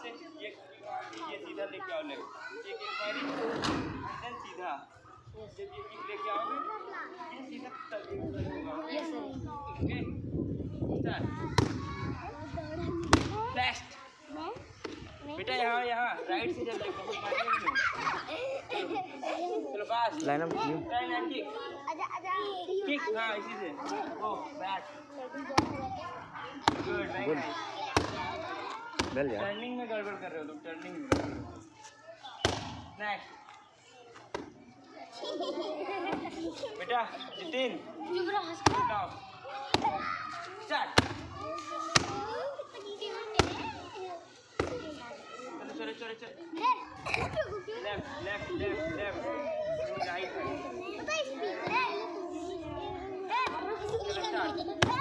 से ये सीधा लेके आओ लेग, एक बारी देन सीधा, जब ये किक लेके आओगे ये सीधा तब होगा। Okay start. नेक्स्ट बेटा यहाँ राइट से चल देखो, चलो pass line up kick kick, हाँ इसी से oh back good good. Turning में गड़बड़ कर रहे हो तुम, टर्निंग में। नेक्स्ट बेटा जितिन स्टार्ट। चलो चलो चलो left left left left right. चलो स्टार्ट।